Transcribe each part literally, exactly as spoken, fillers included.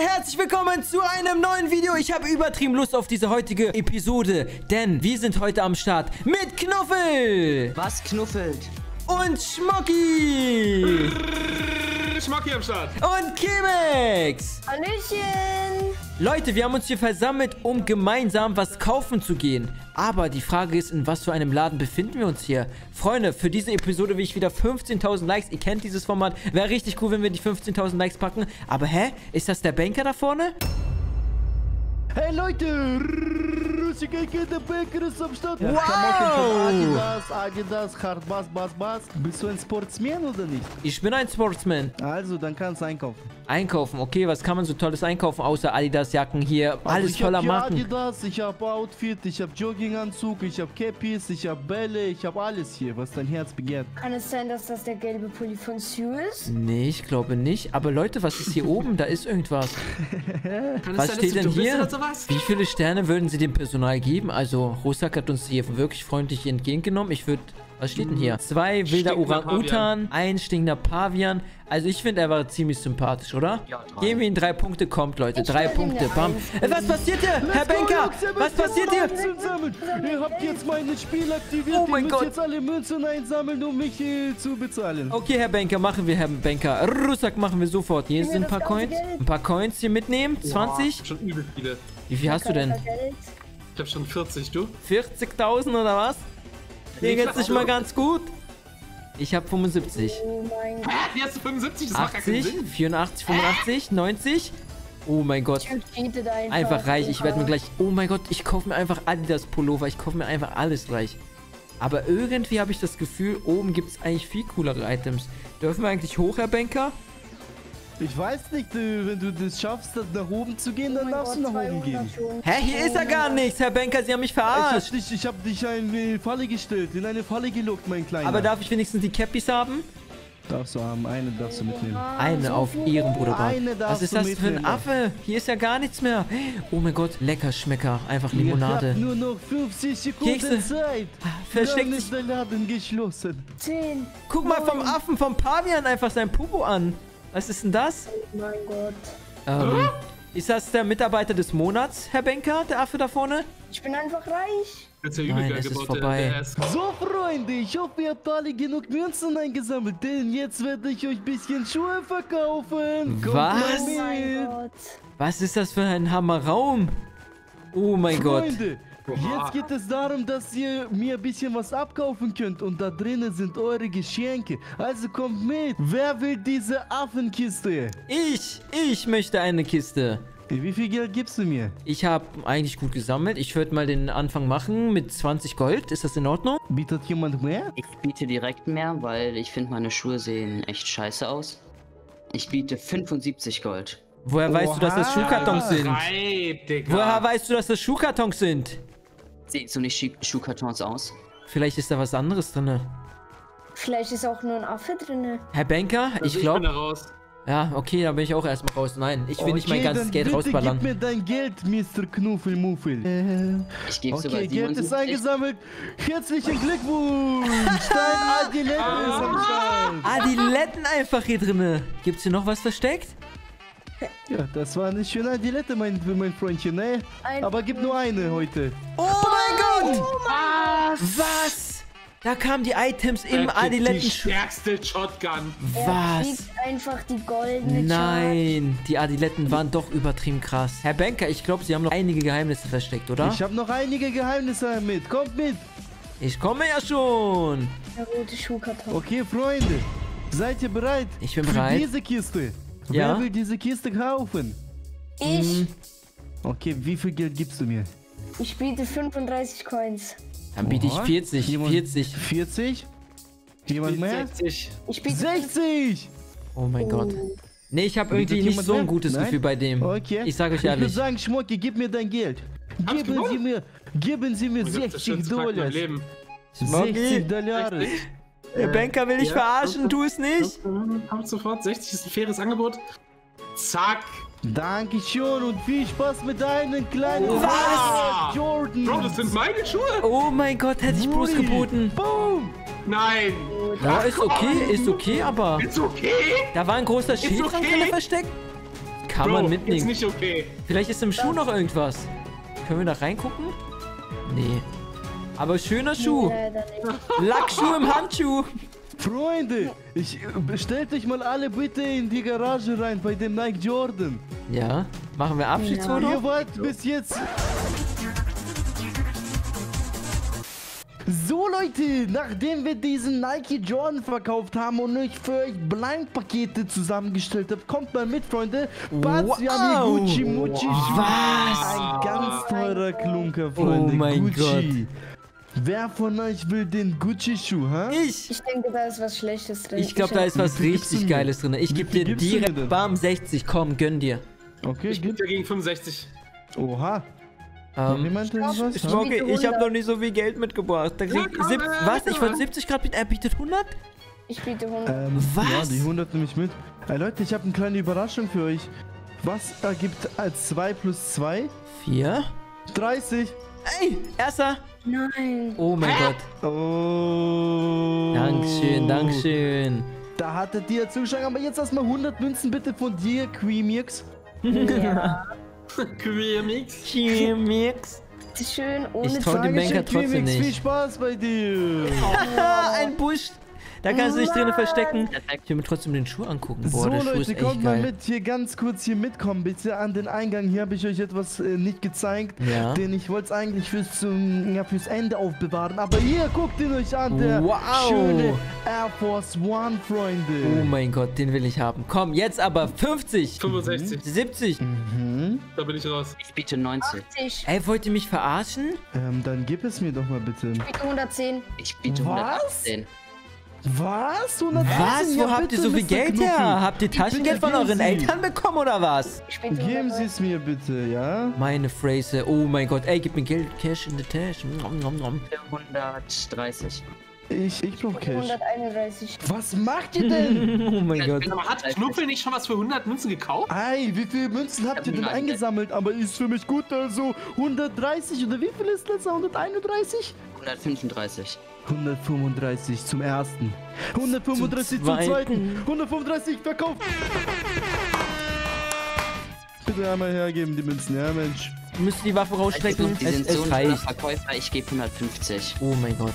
herzlich willkommen zu einem neuen Video. Ich habe übertrieben Lust auf diese heutige Episode, denn wir sind heute am Start mit Knuffel. Was knuffelt? Und Schmocki. Schmocki am Start. Und Kemex. Hallöchen. Leute, wir haben uns hier versammelt, um gemeinsam was kaufen zu gehen. Aber die Frage ist, in was für einem Laden befinden wir uns hier? Freunde, für diese Episode will ich wieder fünfzehntausend Likes. Ihr kennt dieses Format. Wäre richtig cool, wenn wir die fünfzehntausend Likes packen. Aber hä? Ist das der Banker da vorne? Hey Leute, der Banker ist am Start. Wow. Adidas, Adidas, Hard Bass, Bass, Bass. Bist du ein Sportsman oder nicht? Ich bin ein Sportsman. Also, dann kannst du einkaufen. Einkaufen, okay, was kann man so tolles einkaufen, außer Adidas-Jacken hier, alles also voller ich Marken. Ich habe Adidas, ich habe Outfit, ich habe Jogginganzug, ich habe Cappies, ich habe Bälle, ich habe alles hier, was dein Herz begehrt. Kann es sein, dass das der gelbe Pulli von Sue ist? Nee, ich glaube nicht. Aber Leute, was ist hier oben? Da ist irgendwas. Kann Was es sein, steht dass denn du bist hier? oder sowas? Wie viele Sterne würden sie dem Personal geben? Also, Rusak hat uns hier wirklich freundlich entgegengenommen. Ich würde... Was steht denn hier? Zwei wilder Stinkender Orang-Utan, ein stinkender Pavian. Also ich finde, er war ziemlich sympathisch, oder? Ja, drei. Geben wir ihm drei Punkte, kommt, Leute. Ich Drei würde ihm Punkte, eine bam. Eins Äh, Was passiert hier? Herr Banker, was passiert hier? Einsammeln. Ihr habt jetzt mein Spiel aktiviert. Oh mein Ihr müsst Gott. jetzt alle Münzen einsammeln, um mich äh, zu bezahlen. Okay, Herr Banker, machen wir, Herr Banker. Rusak machen wir sofort. Hier Gib mir sind ein paar das ganze Coins. Geld. Ein paar Coins hier mitnehmen. zwanzig? Boah, schon übel viele. Wie viel hast du denn? Ich hab schon vierzig, du? vierzigtausend oder was? Mir geht's nicht mal ganz gut. Ich habe fünfundsiebzig. Oh mein Gott. Hä? Wie hast du fünfundsiebzig? Das macht gar keinen achtzig, Sinn. vierundachtzig, fünfundachtzig, neunzig. Oh mein Gott. Typ cheatet einfach. Einfach reich. Ich werde mir gleich... Oh mein Gott, ich kaufe mir einfach Adidas Pullover. Ich kaufe mir einfach alles gleich. Aber irgendwie habe ich das Gefühl, oben gibt es eigentlich viel coolere Items. Dürfen wir eigentlich hoch, Herr Banker? Ich weiß nicht, äh, wenn du das schaffst, nach oben zu gehen, dann Oh mein darfst du Gott, nach oben gehen. zweihundert schon. Hä, hier ist er gar nichts, Herr Banker. Sie haben mich Ich hab verarscht. dich, ich hab dich in eine Falle gestellt, in eine Falle gelockt, mein Kleiner. Aber darf ich wenigstens die Cappies haben? Darfst du haben, eine darfst du mitnehmen. Ah, Eine so auf viel. Ihren Bruder. Eine Was darfst ist du das für ein mitnehmen. Affe? Hier ist ja gar nichts mehr. Oh mein Gott, lecker Schmecker. Einfach Ich hab Limonade. nur noch fünfzig Sekunden Kekse. Zeit. Versteckt Dann sich- ist der Laden geschlossen. zehn. Guck mal vom neun. Affen, vom Pavian einfach sein Pupo an. Was ist denn das? Oh mein Gott. Ähm, ist das der Mitarbeiter des Monats, Herr Banker, der Affe da vorne? Ich bin einfach reich. Das ist ja übel Nein, geil es ist gebaut, vorbei. der- der ist- So, Freunde, ich hoffe, ihr habt alle genug Münzen eingesammelt, denn jetzt werde ich euch ein bisschen Schuhe verkaufen. Kommt Was? mal Oh mein mit. Gott. Was ist das für ein Hammerraum? Oh mein Gott. Freunde, jetzt geht es darum, dass ihr mir ein bisschen was abkaufen könnt und da drinnen sind eure Geschenke. Also kommt mit. Wer will diese Affenkiste? Ich, ich möchte eine Kiste. Wie viel Geld gibst du mir? Ich habe eigentlich gut gesammelt. Ich würde mal den Anfang machen mit zwanzig Gold. Ist das in Ordnung? Bietet jemand mehr? Ich biete direkt mehr, weil ich finde, meine Schuhe sehen echt scheiße aus. Ich biete fünfundsiebzig Gold. Woher weißt du, dass das Oha. Schuhkartons sind? Reib, Digga. Woher weißt du, dass das Schuhkartons sind? Sieht so nicht Schu- Schuhkartons aus? Vielleicht ist da was anderes drin. Vielleicht ist auch nur ein Affe drin. Herr Banker, Also ich bin da glaube... raus. Ja, okay, da bin ich auch erstmal raus. Nein, ich will nicht mein Okay, ganzes dann Geld bitte rausballern. Gib mir dein Geld, Mister Knuffelmuffel. Äh, Ich gebe sogar okay, Geld ist siebenundsiebzig. eingesammelt. Herzlichen Glückwunsch. Dein Adilette ist am Start. Ah, die Letten einfach hier drinne. Gibt's hier noch was versteckt? Ja, das war eine schöne Adilette, mein, mein Freundchen, ne? Ein- Aber gib nur eine heute. Oh mein Gott! Was? Da kamen die Items im Er kriegt Die Adiletten. stärkste Shotgun. Er Was? kriegt einfach die goldene Nein, die Adiletten waren doch übertrieben krass. Herr Banker, ich glaube, Sie haben noch einige Geheimnisse versteckt, oder? Ich habe noch einige Geheimnisse mit. Kommt mit. Ich komme ja schon. Charge. Der rote Schuhkarton. Okay, Freunde. Seid ihr bereit? Ich bin Für bereit. diese Kiste. Ja. Wer will diese Kiste kaufen? Ich. Okay, wie viel Geld gibst du mir? Ich biete fünfunddreißig Coins. Dann biete ich Oha. vierzig. Jemand- vierzig. vierzig? Jemand mehr? sechzig. Ich biete sechzig! Oh mein Gott. Oh. Nee, ich habe irgendwie Bietet nicht jemand so ein mehr? gutes Nein? Gefühl bei dem. Okay. Ich sage euch Ich würde ehrlich. sagen, Schmocki, gib mir dein Geld. Hab ich Geben Sie gewonnen? mir, geben Sie mir Oh Gott, das sechzig schönste Tag in meinem Dollar. Leben. sechzig Dollar. sechzig? Der Banker will dich Ja. verarschen, tu es nicht. Kommt sofort. sechzig ist ein faires Angebot. Zack. Dankeschön und viel Spaß mit deinen kleinen Was? Jordan. Bro, das sind meine Schuhe. Oh mein Gott, hätte ich bloß Ui. geboten. Boom. Nein. Ja, ist okay, ist okay, aber Ist okay? da war ein großer Schild dran okay. drin versteckt. Kann Bro, man ist mitnehmen. nicht okay. Vielleicht ist im Schuh noch irgendwas. Können wir da reingucken? Nee. Aber schöner Schuh. Leider nicht. Lackschuh im Handschuh. Freunde, ich äh, stellt euch mal alle bitte in die Garage rein bei dem Nike Jordan. Ja. Machen wir Abschiedsfoto? Ihr wart bis jetzt... So Leute, nachdem wir diesen Nike Jordan verkauft haben und euch für euch Blindpakete zusammengestellt haben, kommt mal mit, Freunde. Batz, wir haben hier Wow. Gucci Mucci. Was? Ein ganz teurer Klunker, Freunde. Oh mein Gucci. Wer von euch will den Gucci-Schuh, hä? Ich. Ich denke, da ist was Schlechtes drin. Ich glaube, da ist was Wie viel gibst du richtig mir? Geiles drin. Ich Wie gebe viel dir gibst du mir direkt denn? bam sechzig. Komm, gönn dir. Okay, Ich gib. bin ja gegen fünfundsechzig. Oha. Noch Ähm, jemand denn was? Schmocke, biete ich habe hundert. noch nicht so viel Geld mitgebracht. Da krieg, Ja, komm, sieb, äh, was? Ich wollte komm. siebzig Grad bieten. Er bietet hundert? Ich biete hundert. Ähm, Was? Ja, die hundert nehme ich mit. Hey Leute, ich habe eine kleine Überraschung für euch. Was ergibt als zwei plus zwei? Vier? dreißig. Ey, erster. Nein. Oh mein Gott. Oh. Dankeschön, Dankeschön. Da hattet ihr zugeschlagen, aber jetzt erstmal hundert Münzen bitte von dir, Queemix. Ja. Queer Mix. Chemix. Bitte schön, ohne Ich trau dem Banker trotzdem Queemix, viel nicht. Spaß bei dir. Ein Busch. Da kannst du dich drinnen verstecken. Perfekt. Ich will mir trotzdem den Schuh angucken. Boah, So der Schuh ist Leute, echt kommt mal geil. mit, hier ganz kurz hier mitkommen, bitte an den Eingang. Hier habe ich euch etwas äh, nicht gezeigt, Ja. den ich wollte es eigentlich fürs, zum, ja, fürs Ende aufbewahren. Aber hier, guckt ihn euch an, der Wow. schöne Air Force One, Freunde. Oh mein Gott, den will ich haben. Komm, jetzt aber fünfzig. fünfundsechzig. siebzig. Mhm. Da bin ich raus. Ich biete neunzig. achtzig. Ey, wollt ihr mich verarschen? Ähm, dann gib es mir doch mal bitte. Ich biete hundertzehn. Ich biete Was? hundertachtzehn. Was? hundertzehn? Was? Ja, Wo habt ihr bitte, so viel Mister Geld Knuffi. her? Habt ihr Taschengeld von geben euren Sie. Eltern bekommen oder was? Ich biete Geben Sie hundertneun. es mir bitte, ja? Meine Phrase. Oh mein Gott. Ey, gib mir Geld. Cash in the Tash. Nom, nom, nom. hundertdreißig. Ich, ich brauch Cash. hunderteinunddreißig. Was macht ihr denn? Oh mein Gott. Aber hat Knuffel nicht schon was für hundert Münzen gekauft? Ei, wie viele Münzen habt ihr denn Nein, eingesammelt? Aber ist für mich gut, also hundertdreißig oder wie viel ist das? hunderteinunddreißig? hundertfünfunddreißig. hundertfünfunddreißig zum ersten. hundertfünfunddreißig zum, Zum zweiten. zweiten. hundertfünfunddreißig verkauft. Bitte einmal hergeben, die Münzen, ja Mensch. Müsst die Waffe rausstrecken. Die Es, sind so es ein schöner reicht. Verkäufer, ich gebe hundertfünfzig. Oh mein Gott.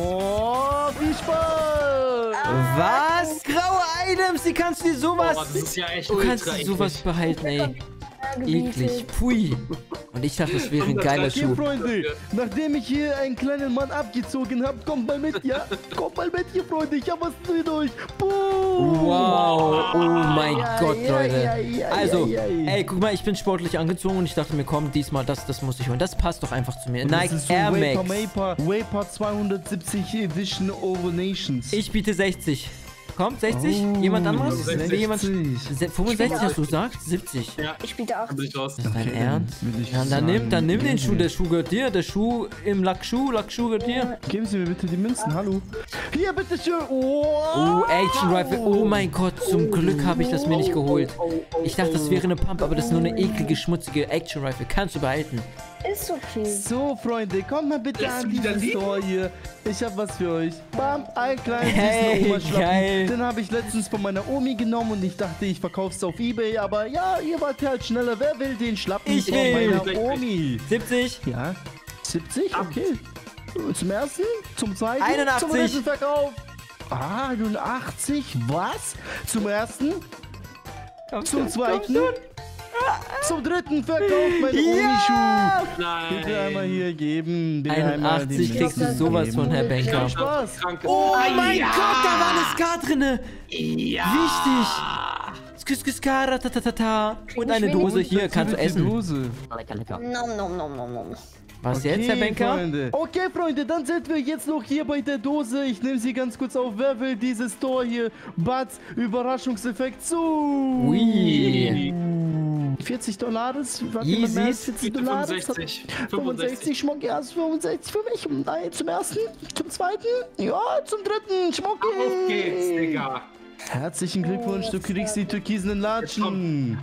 Oh, viel Spaß! Was? Graue Items, die kannst du dir sowas... Boah, das ist ja echt Du kannst ultra dir sowas eklig. behalten, ey. Eklig. Pui. Und ich dachte, das wäre ein geiler Okay, Schuh. Freunde, nachdem ich hier einen kleinen Mann abgezogen habe, kommt mal mit, ja? Kommt mal mit hier, Freunde, ich hab was mit euch. Boom! Wow, oh mein Ja, Gott, ja, Leute. ja, ja, Also, ja, ja. ey, guck mal, ich bin sportlich angezogen und ich dachte mir, komm, diesmal, das, das muss ich holen. Das passt doch einfach zu mir. Und Nike das ist so Air Vapor Max. Vapor, Vapor zweihundertsiebzig Edition Over Nations. Ich biete sechzig. Kommt, sechzig? Oh, Jemand anderes? sechzig. Will jemand... sechzig. Se- fünfundsechzig hast du gesagt? siebzig. Ja, Ich biete da bin ich achtzig. raus. Ist dein Okay, Ernst? dann will ich Ja, dann sagen, nimm, dann nimm den geben Schuh. Sie- Der Schuh gehört dir. Der Schuh im Lackschuh. Lackschuh gehört dir. Geben Sie mir bitte die Münzen, hallo. Hier, bitteschön. Oh, Oh, Action Rifle. Oh mein Gott, zum Glück habe ich das mir nicht geholt. Ich dachte, das wäre eine Pump, aber das ist nur eine eklige, schmutzige Action Rifle. Kannst du behalten. Ist okay. So, Freunde, kommt mal bitte Lässt an du wieder diesen liegen? Store hier. Ich hab was für euch. Bam, ein kleines Hey, süßen Oma-Schlappen. geil. Den habe ich letztens von meiner Omi genommen und ich dachte, ich verkauf's auf Ebay. Aber ja, ihr wart halt schneller. Wer will den Schlappen Ich von will. meiner Omi? siebzig. Ja, siebzig? Okay. Zum ersten, zum zweiten, einundachtzig. zum dritten Verkauf. Ah, einundachtzig, was? Zum ersten, Komm zum schon, zweiten, komm schon. zum dritten Verkauf, mein Ja! Omi-Schuh. Bitte einmal Nein. hier geben. Bitte einmal einundachtzig den kriegst du Münzen sowas geben. von, Herr Banker. Viel Spaß. Kranke. Oh Ah, mein ja. Gott, da war eine Ska drinne. Ja. Wichtig. Skis, skis, kara, ta, ta, ta, ta. Und eine Ich will Dose nicht- hier, kannst du Die essen. Dose. Lecker, lecker. Nom nom nom nom nom. Was jetzt, Herr Banker? Freunde. Okay, Freunde, dann sind wir jetzt noch hier bei der Dose. Ich nehme sie ganz kurz auf. Wer will dieses Tor hier? Batz, Überraschungseffekt zu. Ui. vierzig Dollar, warte mal, Yeezys. mehr als vierzig Dollar. fünfundsechzig. fünfundsechzig, Schmuck, erst fünfundsechzig für mich. Und nein, zum ersten, zum zweiten, ja, zum dritten, Schmuck. Auf geht's, Digga. Herzlichen Glückwunsch, du kriegst die türkisen Latschen.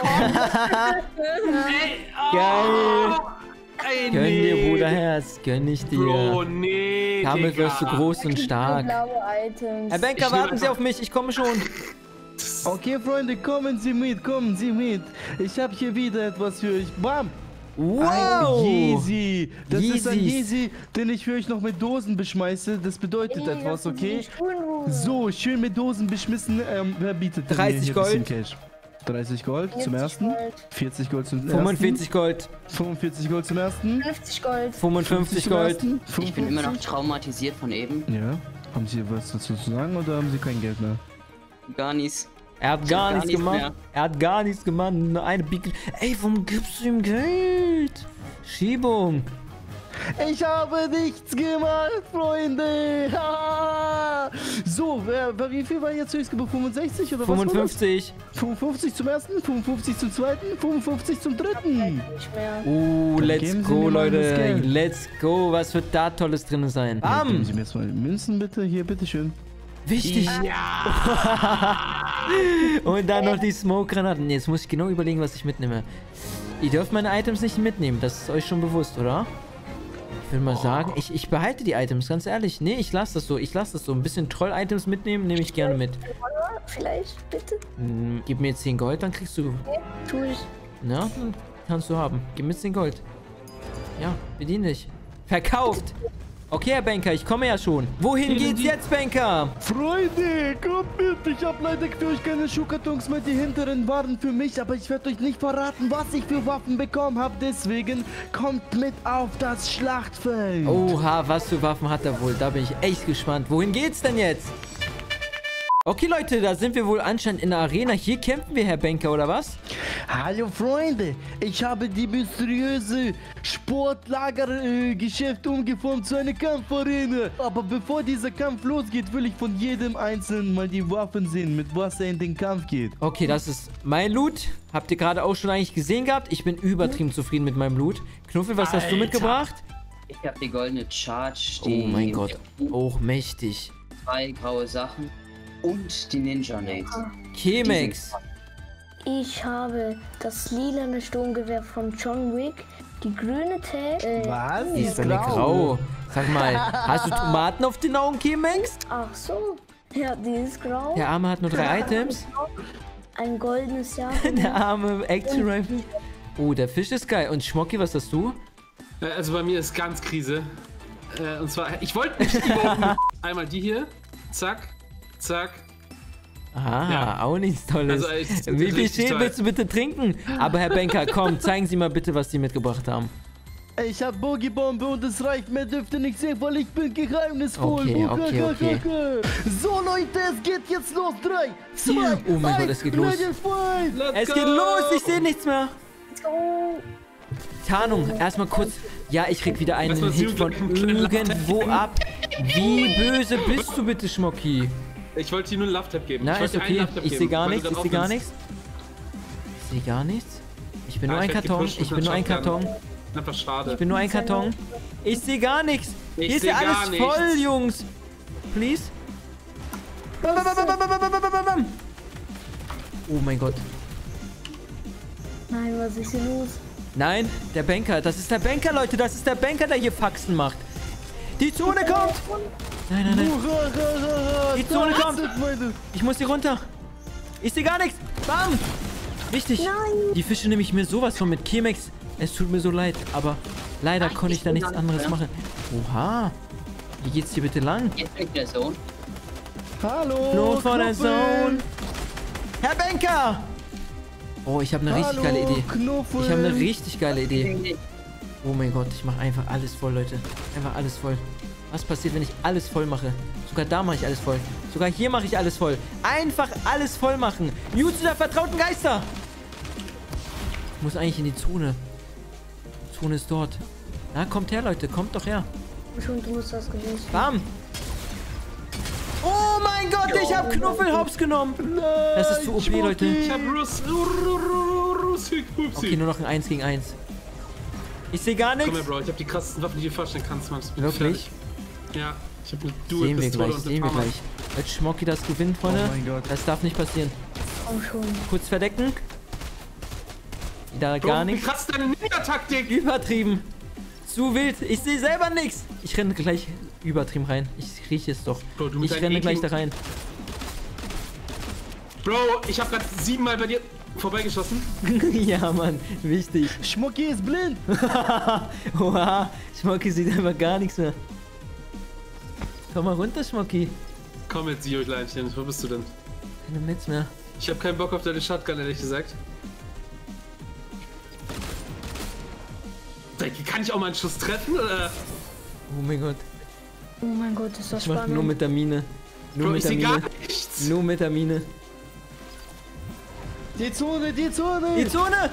Ey, oh. Geil. Ey, Gönn dir, nee. Bruderherz. Gönn ich Bro, dir. nee, Damit Digga. wirst du groß und stark. Blaue Items. Herr Banker, Ich warten nehm Sie einfach- auf mich. Ich komme schon. Okay, Freunde, kommen Sie mit, kommen Sie mit. Ich habe hier wieder etwas für euch. Bam! Wow! Ein Yeezy. Das ist ein Yeezys. Yeezy, den ich für euch noch mit Dosen beschmeiße. Das bedeutet etwas, okay? So, schön mit Dosen beschmissen. Ähm, wer bietet denn dreißig mir hier ein bisschen Gold. Cash? dreißig Gold zum ersten. vierzig Gold zum ersten. fünfundvierzig Gold. fünfundvierzig Gold zum ersten. fünfzig Gold. fünfundfünfzig Gold. zum ersten. Ich bin immer noch fünfundfünfzig. traumatisiert von eben. Ja. Haben Sie was dazu zu sagen oder haben Sie kein Geld mehr? Gar nichts. Er hat Ich gar hab gar nichts nichts gemacht. mehr. Er hat gar nichts gemacht. Nur eine Big. Ey, warum gibst du ihm Geld? Schiebung. Ich habe nichts gemacht, Freunde. Ha! So, wer, wer, wie viel war jetzt höchstgebot? fünfundsechzig oder fünfundfünfzig. was? fünfundfünfzig zum ersten, fünfundfünfzig zum zweiten, fünfundfünfzig zum dritten. Nicht mehr. Uh, Dann let's geben Sie go, mir mal das Leute. Geld. Let's go. Was wird da Tolles drin sein? Ja, geben Bam. Sie mir erstmal Münzen bitte. Hier, bitteschön. Wichtig. Und dann noch die Smoke-Granaten. Jetzt muss ich genau überlegen, was ich mitnehme. Ihr dürft meine Items nicht mitnehmen. Das ist euch schon bewusst, oder? Ich würde mal sagen, ich, ich behalte die Items, ganz ehrlich. Nee, ich lasse das so. Ich lasse das so. Ein bisschen Troll-Items mitnehmen, nehme ich gerne mit. Vielleicht, bitte. Hm, gib mir zehn Gold, dann kriegst du... Tu ich. Na, dann kannst du haben. Gib mir zehn Gold. Ja, bedien dich. Verkauft! Okay, Herr Banker, ich komme ja schon. Wohin geht's jetzt, Banker? Freunde, kommt mit. Ich habe leider für euch keine Schuhkartons mehr. Die hinteren waren für mich, aber ich werde euch nicht verraten, was ich für Waffen bekommen habe. Deswegen kommt mit auf das Schlachtfeld. Oha, was für Waffen hat er wohl? Da bin ich echt gespannt. Wohin geht's denn jetzt? Okay, Leute, da sind wir wohl anscheinend in der Arena. Hier kämpfen wir, Herr Banker, oder was? Hallo Freunde, ich habe die mysteriöse Sportlagergeschäft umgeformt zu einer Kampfarena. Aber bevor dieser Kampf losgeht, will ich von jedem Einzelnen mal die Waffen sehen, mit was er in den Kampf geht. Okay, das ist mein Loot. Habt ihr gerade auch schon eigentlich gesehen gehabt? Ich bin übertrieben zufrieden mit meinem Loot. Knuffel, was hast du Alter. mitgebracht? Ich habe die goldene Charge, Oh die mein Gott, auch mächtig. zwei graue Sachen und die Ninja Nades. Chemex. Ich habe das lilane Sturmgewehr von John Wick, die grüne Tag. Äh, Was? Die ist eine grau. Sag mal, hast du Tomaten auf den Augen, Chemex? Ach so. Ja, die ist grau. Der Arme hat nur drei Items. Ein goldenes Jahr. Der arme Action Rifle. Oh, der Fisch ist geil. Und Schmocki, was hast du? Äh, Also bei mir ist ganz Krise. Äh, und zwar, ich wollte nicht überhaupt einmal die hier. Zack, zack. Ah, Ja. auch nichts Tolles. Also echt Wie viel richtig Schild toll. willst du bitte trinken? Aber Herr Banker, komm, zeigen Sie mal bitte, was Sie mitgebracht haben. Ich hab Boogie-Bombe und es reicht, mehr dürfte nicht sehen, weil ich bin geheimnisvoll. Okay, okay, okay. So Leute, es geht jetzt los. Drei, zwei, Oh mein eins, Gott, es geht los. ready, fight. Let's Es go! geht los, ich sehe nichts mehr. Oh, Tarnung, erstmal kurz. Ja, ich krieg wieder einen Erstmal Hit von sieben Minuten irgendwo ab. Wie böse bist du bitte, Schmocki? Ich wollte dir nur einen Love-Tap geben. Na, ich ist wollte dir einen okay. Love-Tap Ich geben, sehe gar weil nichts, du ich dann sehe gar aufnimmst. nichts. Ich sehe gar nichts. Ich bin Ah, nur ein ich werd Karton. gepusht Ich mit bin nur ein einer Shotgun. Karton. Einfach schade. Ich bin nur ein Karton. Ich sehe gar nichts. Ich Hier ist seh ja gar alles nichts. voll, Jungs. Please. Bam, bam, bam, bam, bam, bam, bam, bam, bam. Oh mein Gott. nein, was ist hier los? Nein, der Banker. Das ist der Banker, Leute. Das ist der Banker, der hier Faxen macht. Die Zone kommt. Nein, nein, nein. Die Zone kommt. Ich muss hier runter. Ich sehe gar nichts. Bam. Richtig. Nein. Die Fische nehme ich mir sowas von mit. Chemex, es tut mir so leid, aber leider Nein, konnte ich ich da bin nichts gar anderes nicht, machen. Oha. Wie geht's hier bitte lang? Jetzt bin ich der Sohn. Hallo. Not for the Knuffel. zone. Herr Banker! Oh, ich habe eine richtig Hallo, geile Idee. Knuffel. Ich habe eine richtig geile Idee. Oh mein Gott, ich mache einfach alles voll, Leute. Einfach alles voll. Was passiert, wenn ich alles voll mache? Sogar da mache ich alles voll. Sogar hier mache ich alles voll. Einfach alles voll machen. Jutsu der vertrauten Geister. Ich muss eigentlich in die Zone. Die Zone ist dort. Na, kommt her, Leute. Kommt doch her. Schon, du musst das gewusst. Bam. Oh mein Gott, ich habe Knuffel hops genommen. Das ist zu O P, Leute. Ich hab Russ. Russ. Okay, nur noch ein eins gegen eins. Ich sehe gar Komm nichts. her, Bro. Ich hab die krassesten Waffen, die du dir vorstellen kannst, Mann. Ich bin Wirklich? fertig. Ja. Ich hab eine Sehen wir Dual-Pistole gleich, und sehen eine wir Farmer. gleich. Als Schmocki das gewinnt, Freunde. Oh mein Gott. Das darf nicht passieren. Komm schon. Kurz verdecken. Wieder Bro, gar Wie nichts. krass ist deine Ninja-Taktik? Übertrieben. Zu wild. Ich sehe selber nichts. Ich renne gleich übertrieben rein. Ich rieche es doch. Bro, du mit Ich deinen renne gleich da ekligen- rein. Bro, ich habe gerade siebenmal bei dir vorbeigeschossen. Ja, Mann, wichtig. Schmucki ist blind. Oha, Schmucki sieht einfach gar nichts mehr. Komm mal runter, Schmucki. Komm jetzt, Sio-Kleinchen, wo bist du denn? Keine Metz mehr. Ich habe keinen Bock auf deine Shotgun, ehrlich gesagt. Kann ich auch mal einen Schuss treffen, oder? Oh mein Gott. Oh mein Gott, ist das Ich mach spannend. nur mit der Mine. Nur Bro, mit ich der seh Mine. gar nichts. Nur mit der Mine. Die Zone, die Zone. Die Zone!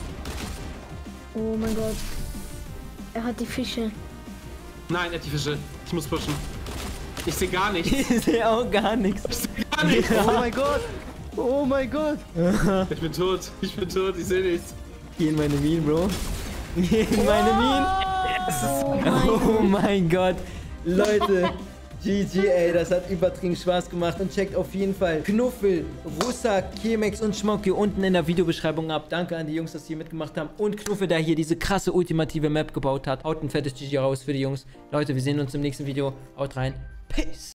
Oh mein Gott. Er hat die Fische. Nein, er hat die Fische. Ich muss pushen. Ich sehe gar nichts. Ich sehe auch gar nichts. Ich sehe gar nichts. Oh mein Gott. Oh mein Gott. Ich bin tot. Ich bin tot. Ich sehe nichts. Geh in meine Mine, Bro. Geh in meine Mine. Oh mein Oh mein Gott. Leute. G G, ey, das hat übertrieben Spaß gemacht und checkt auf jeden Fall Knuffel, Russak, Kemex und Schmocki unten in der Videobeschreibung ab. Danke an die Jungs, dass die hier mitgemacht haben und Knuffel, der hier diese krasse ultimative Map gebaut hat. Haut ein fettes G G raus für die Jungs. Leute, wir sehen uns im nächsten Video. Haut rein. Peace.